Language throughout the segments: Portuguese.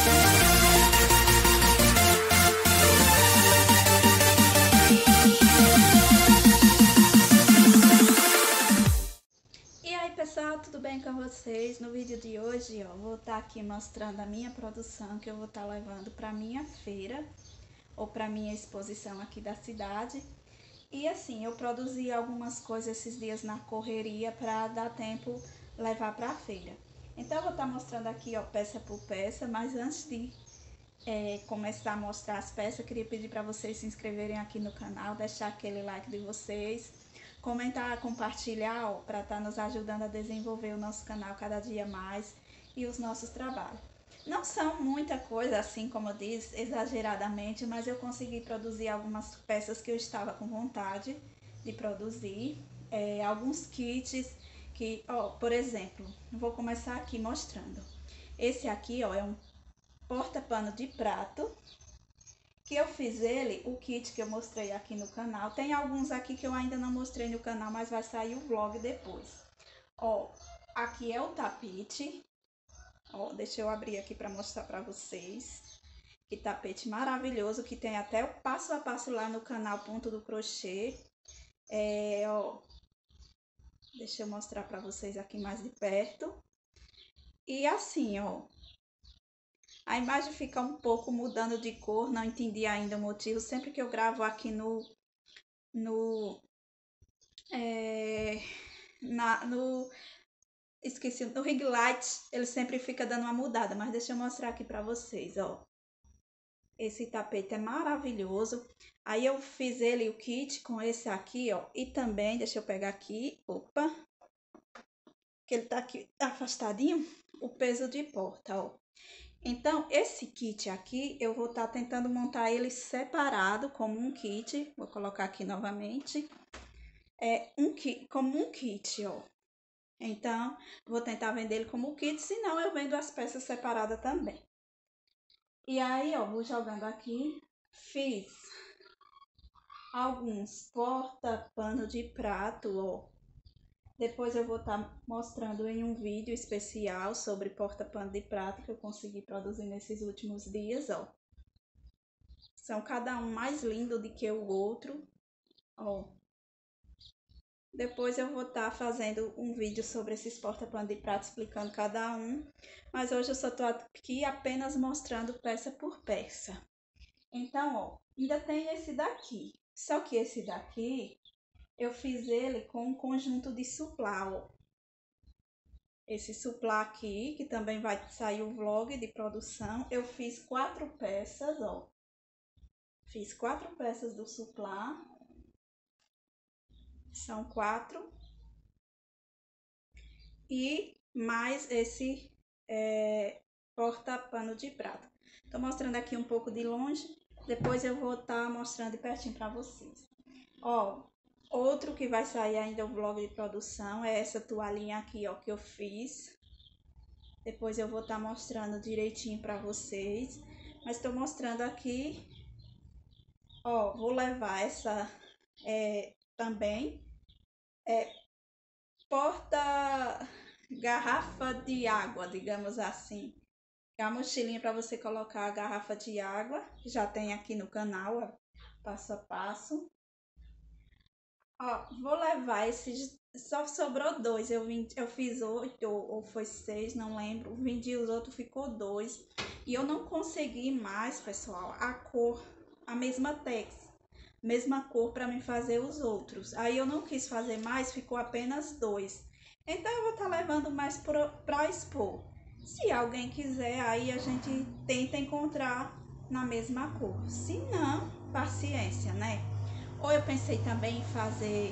E aí pessoal, tudo bem com vocês? No vídeo de hoje, vou estar aqui mostrando a minha produção que eu vou estar levando para minha feira ou para minha exposição aqui da cidade. E assim, eu produzi algumas coisas esses dias na correria para dar tempo levar para a feira. Então eu vou estar mostrando aqui, peça por peça, mas antes de começar a mostrar as peças, eu queria pedir para vocês se inscreverem aqui no canal, deixar aquele like de vocês, comentar, compartilhar, para estar nos ajudando a desenvolver o nosso canal cada dia mais e os nossos trabalhos. Não são muita coisa, assim como eu disse, exageradamente, mas eu consegui produzir algumas peças que eu estava com vontade de produzir, alguns kits que, por exemplo, vou começar aqui mostrando. Esse aqui, é um porta-pano de prato, que eu fiz ele, o kit que eu mostrei aqui no canal. Tem alguns aqui que eu ainda não mostrei no canal, mas vai sair o vlog depois. Aqui é o tapete. Deixa eu abrir aqui para mostrar para vocês. Que tapete maravilhoso, que tem até o passo a passo lá no canal Ponto do Crochê. Deixa eu mostrar para vocês aqui mais de perto. E assim, a imagem fica um pouco mudando de cor, não entendi ainda o motivo. Sempre que eu gravo aqui no ring light, ele sempre fica dando uma mudada, mas deixa eu mostrar aqui pra vocês, Esse tapete é maravilhoso. Aí eu fiz ele, o kit, com esse aqui, e também, deixa eu pegar aqui, que ele tá aqui afastadinho, o peso de porta, Então, esse kit aqui, eu vou estar tentando montar ele separado, como um kit. Vou colocar aqui novamente. Como um kit, Então, vou tentar vender ele como kit, senão eu vendo as peças separadas também. E aí, vou jogando aqui. Fiz alguns porta-pano de prato, Depois eu vou estar mostrando em um vídeo especial sobre porta-pano de prato que eu consegui produzir nesses últimos dias, São cada um mais lindo do que o outro, Depois eu vou estar fazendo um vídeo sobre esses porta-pano de prato explicando cada um, mas hoje eu só estou aqui apenas mostrando peça por peça. Então, ainda tem esse daqui, só que esse daqui eu fiz ele com um conjunto de suplá, Esse suplá aqui, que também vai sair o vlog de produção, eu fiz 4 peças, Fiz 4 peças do suplá, são 4. E mais esse porta-pano de prato. Tô mostrando aqui um pouco de longe, depois eu vou estar mostrando de pertinho para vocês. Outro que vai sair ainda o vlog de produção é essa toalhinha aqui, que eu fiz. Depois eu vou estar mostrando direitinho para vocês, mas tô mostrando aqui, vou levar essa também, porta garrafa de água, digamos assim. É uma mochilinha para você colocar a garrafa de água, que já tem aqui no canal, passo a passo. Vou levar esses, só sobrou 2, eu fiz 8 ou foi 6, não lembro. Vendi os outros, ficou 2. E eu não consegui mais, pessoal, a cor, a mesma cor para me fazer os outros. Aí eu não quis fazer mais, ficou apenas 2. Então eu vou estar levando mais para expor. Se alguém quiser, aí a gente tenta encontrar na mesma cor. Se não, paciência, né? Ou eu pensei também em fazer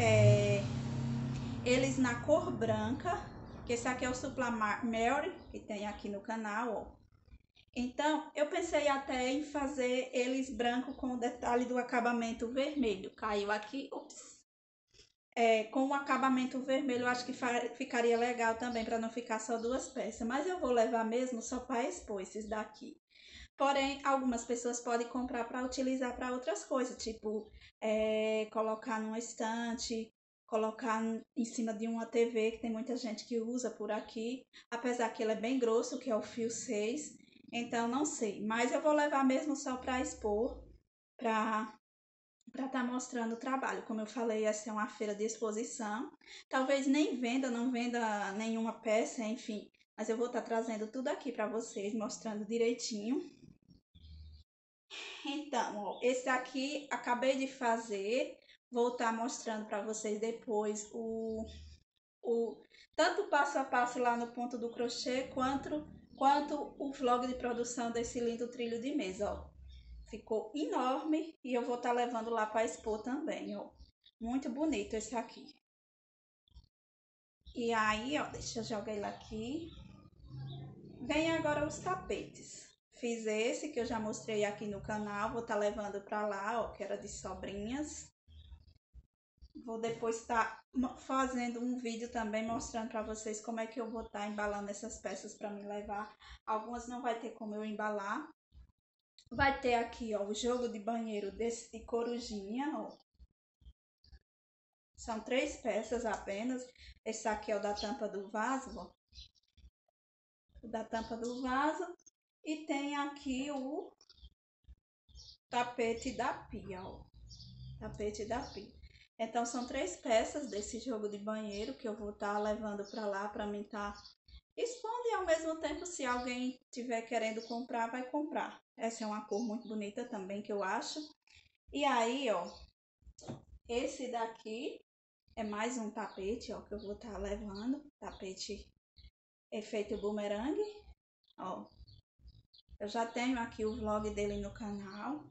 eles na cor branca, que esse aqui é o Supla Mary, que tem aqui no canal, Então, eu pensei até em fazer eles branco com o detalhe do acabamento vermelho. Caiu aqui, com o acabamento vermelho, eu acho que ficaria legal também, para não ficar só 2 peças. Mas eu vou levar mesmo só para expor esses daqui. Porém, algumas pessoas podem comprar para utilizar para outras coisas, tipo colocar numa estante, colocar em cima de uma TV, que tem muita gente que usa por aqui. Apesar que ele é bem grosso, que é o fio 6. Então não sei, mas eu vou levar mesmo só para expor, para estar mostrando o trabalho. Como eu falei, essa é uma feira de exposição. Talvez nem venda, não venda nenhuma peça, enfim. Mas eu vou estar trazendo tudo aqui para vocês, mostrando direitinho. Então, ó, esse aqui acabei de fazer. Vou estar mostrando para vocês depois o tanto passo a passo lá no ponto do crochê, quanto o vlog de produção desse lindo trilho de mesa, ó. Ficou enorme e eu vou estar levando lá para expor também, ó. Muito bonito esse aqui. E aí, ó, deixa eu jogar ele aqui. Vem agora os tapetes. Fiz esse que eu já mostrei aqui no canal, vou estar levando para lá, ó, que era de sobrinhas. Vou depois estar fazendo um vídeo também mostrando para vocês como é que eu vou estar embalando essas peças para me levar. Algumas não vai ter como eu embalar. Vai ter aqui, ó, o jogo de banheiro desse de corujinha, ó. São 3 peças apenas. Esse aqui é o da tampa do vaso, ó. O da tampa do vaso. E tem aqui o tapete da pia, ó. Tapete da pia. Então são 3 peças desse jogo de banheiro que eu vou estar levando para lá para mim estar expondo, e ao mesmo tempo, se alguém tiver querendo comprar, vai comprar. Essa é uma cor muito bonita também que eu acho. E aí, ó, esse daqui é mais um tapete, ó, que eu vou estar levando. Tapete efeito bumerangue, ó. Eu já tenho aqui o vlog dele no canal.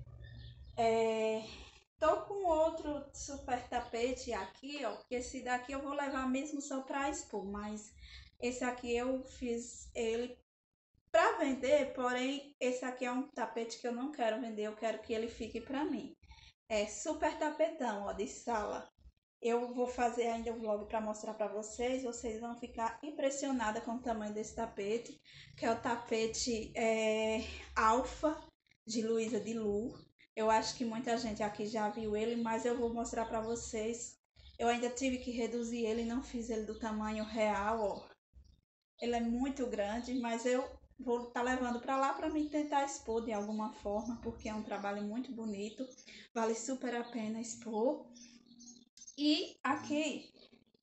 Tô com outro super tapete aqui, ó, porque esse daqui eu vou levar mesmo só para expor, mas esse aqui eu fiz ele para vender, porém esse aqui é um tapete que eu não quero vender, eu quero que ele fique para mim. É super tapetão, ó, de sala. Eu vou fazer ainda um vlog para mostrar para vocês, vocês vão ficar impressionadas com o tamanho desse tapete, que é o tapete Alfa de Luísa de Lu. Eu acho que muita gente aqui já viu ele, mas eu vou mostrar para vocês. Eu ainda tive que reduzir ele, não fiz ele do tamanho real, ó. Ele é muito grande, mas eu vou estar levando para lá para mim tentar expor de alguma forma, porque é um trabalho muito bonito, vale super a pena expor. E aqui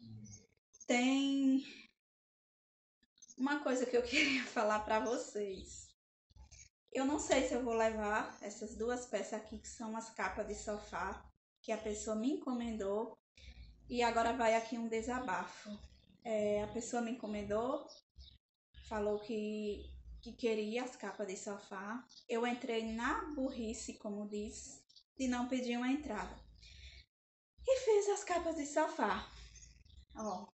tem uma coisa que eu queria falar para vocês. Eu não sei se eu vou levar essas 2 peças aqui, que são as capas de sofá, que a pessoa me encomendou. E agora vai aqui um desabafo. A pessoa me encomendou, falou que queria as capas de sofá. Eu entrei na burrice, como diz, de não pedir uma entrada. E fiz as capas de sofá. Ó,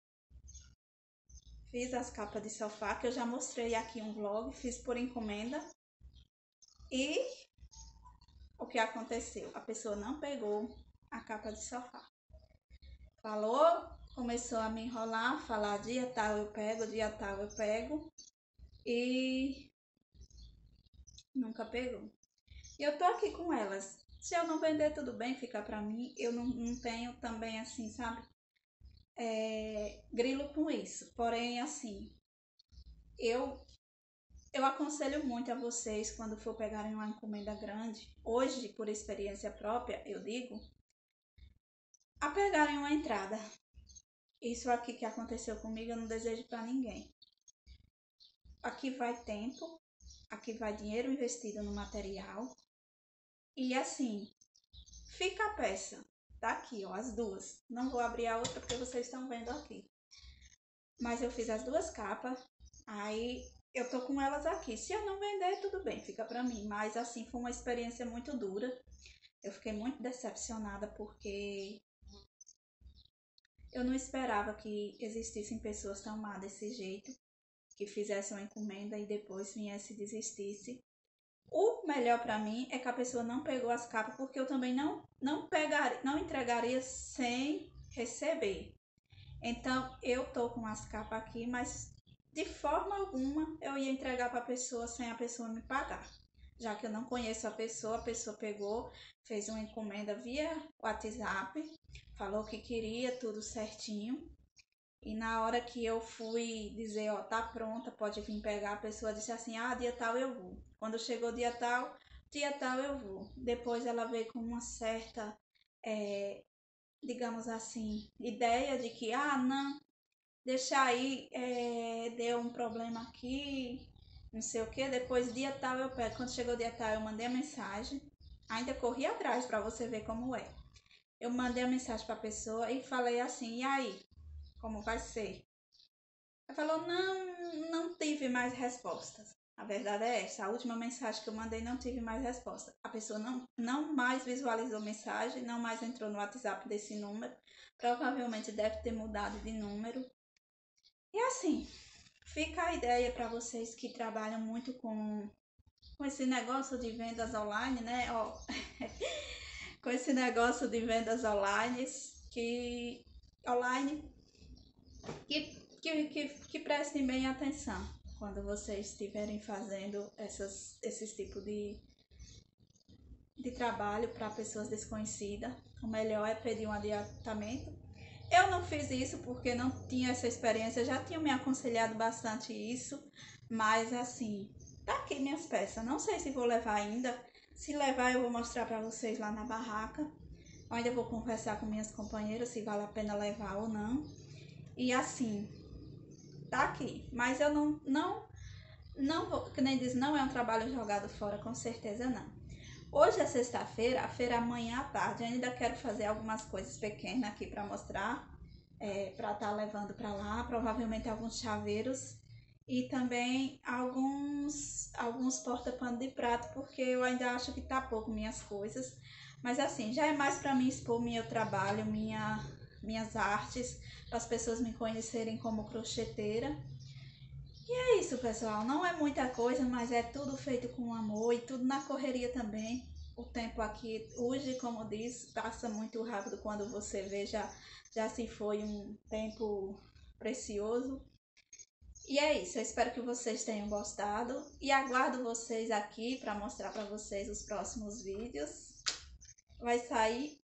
fiz as capas de sofá, que eu já mostrei aqui um vlog, fiz por encomenda. E o que aconteceu? A pessoa não pegou a capa de sofá. Falou, começou a me enrolar, falar dia tal eu pego, dia tal eu pego. E nunca pegou. E eu tô aqui com elas. Se eu não vender, tudo bem, fica pra mim. Eu não tenho também assim, sabe? Grilo com isso. Porém, assim, eu eu aconselho muito a vocês, quando for pegarem uma encomenda grande, hoje, por experiência própria, eu digo, a pegarem uma entrada. Isso aqui que aconteceu comigo, eu não desejo para ninguém. Aqui vai tempo, aqui vai dinheiro investido no material. E assim, fica a peça. Tá aqui, ó, as 2. Não vou abrir a outra porque vocês estão vendo aqui. Mas eu fiz as 2 capas. Aí eu tô com elas aqui. Se eu não vender, tudo bem, fica pra mim. Mas assim, foi uma experiência muito dura. Eu fiquei muito decepcionada porque eu não esperava que existissem pessoas tão má desse jeito, que fizessem uma encomenda e depois viesse e desistisse. O melhor para mim é que a pessoa não pegou as capas, porque eu também não entregaria sem receber. Então eu tô com as capas aqui, mas de forma alguma eu ia entregar para a pessoa sem a pessoa me pagar. Já que eu não conheço a pessoa pegou, fez uma encomenda via WhatsApp, falou que queria tudo certinho. E na hora que eu fui dizer, ó, tá pronta, pode vir pegar, a pessoa disse assim, ah, dia tal eu vou. Quando chegou dia tal eu vou. Depois ela veio com uma certa, digamos assim, ideia de que, ah, não, deixa aí, deu um problema aqui, não sei o que, depois dia tal eu pego. Quando chegou dia tal eu mandei a mensagem, ainda corri atrás para você ver como é. Eu mandei a mensagem para a pessoa e falei assim, e aí, como vai ser? Ela falou, não tive mais respostas. A verdade é essa, a última mensagem que eu mandei não tive mais resposta. A pessoa não mais visualizou mensagem, não mais entrou no WhatsApp desse número. Provavelmente deve ter mudado de número. E assim, fica a ideia para vocês que trabalham muito com esse negócio de vendas online, né? Ó, com esse negócio de vendas online, online que prestem bem atenção quando vocês estiverem fazendo esses tipos de trabalho para pessoas desconhecidas. O melhor é pedir um adiantamento. Eu não fiz isso porque não tinha essa experiência, já tinham me aconselhado bastante isso, mas assim, tá aqui minhas peças. Não sei se vou levar ainda. Se levar, eu vou mostrar para vocês lá na barraca. Eu ainda vou conversar com minhas companheiras se vale a pena levar ou não. E assim, tá aqui. Mas eu não vou, que nem diz, não é um trabalho jogado fora, com certeza não. Hoje é sexta-feira, a feira amanhã à tarde. Eu ainda quero fazer algumas coisas pequenas aqui para mostrar, para estar levando para lá. Provavelmente alguns chaveiros e também alguns porta-pano de prato, porque eu ainda acho que tá pouco minhas coisas. Mas assim, já é mais para mim expor meu trabalho, minhas artes, para as pessoas me conhecerem como crocheteira. E é isso, pessoal. Não é muita coisa, mas é tudo feito com amor e tudo na correria também. O tempo aqui, hoje, como diz, passa muito rápido quando você vê, já se foi um tempo precioso. E é isso, eu espero que vocês tenham gostado e aguardo vocês aqui para mostrar para vocês os próximos vídeos. Vai sair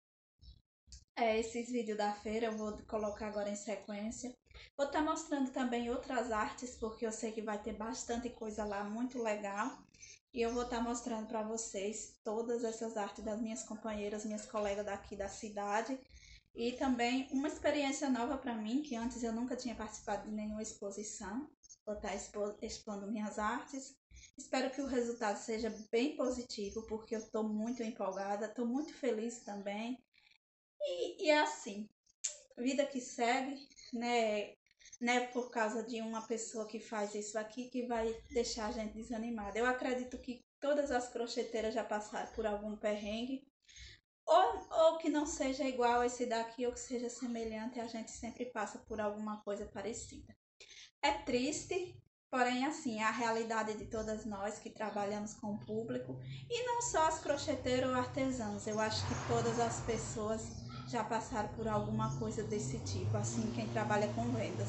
esses vídeos da feira, eu vou colocar agora em sequência. Vou estar mostrando também outras artes, porque eu sei que vai ter bastante coisa lá, muito legal. E eu vou estar mostrando para vocês todas essas artes das minhas companheiras, minhas colegas daqui da cidade. E também uma experiência nova para mim, que antes eu nunca tinha participado de nenhuma exposição. Vou estar expondo minhas artes. Espero que o resultado seja bem positivo, porque eu estou muito empolgada, estou muito feliz também. E é assim, vida que segue, né? Não é por causa de uma pessoa que faz isso aqui que vai deixar a gente desanimada. Eu acredito que todas as crocheteiras já passaram por algum perrengue, ou que não seja igual esse daqui, ou que seja semelhante, a gente sempre passa por alguma coisa parecida. É triste, porém assim, é a realidade de todas nós que trabalhamos com o público, e não só as crocheteiras ou artesãos, eu acho que todas as pessoas já passaram por alguma coisa desse tipo, assim, quem trabalha com vendas.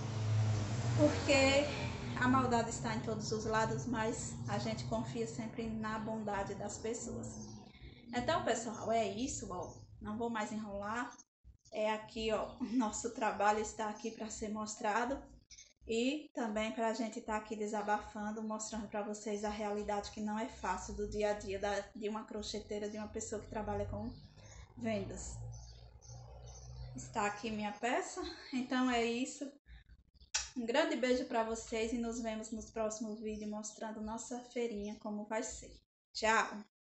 Porque a maldade está em todos os lados, mas a gente confia sempre na bondade das pessoas. Então, pessoal, é isso, ó. Não vou mais enrolar. É aqui, ó, nosso trabalho está aqui para ser mostrado. E também para a gente estar aqui desabafando, mostrando para vocês a realidade que não é fácil do dia a dia de uma crocheteira, de uma pessoa que trabalha com vendas. Está aqui minha peça, então é isso. Um grande beijo para vocês e nos vemos nos próximos vídeos mostrando nossa feirinha como vai ser. Tchau!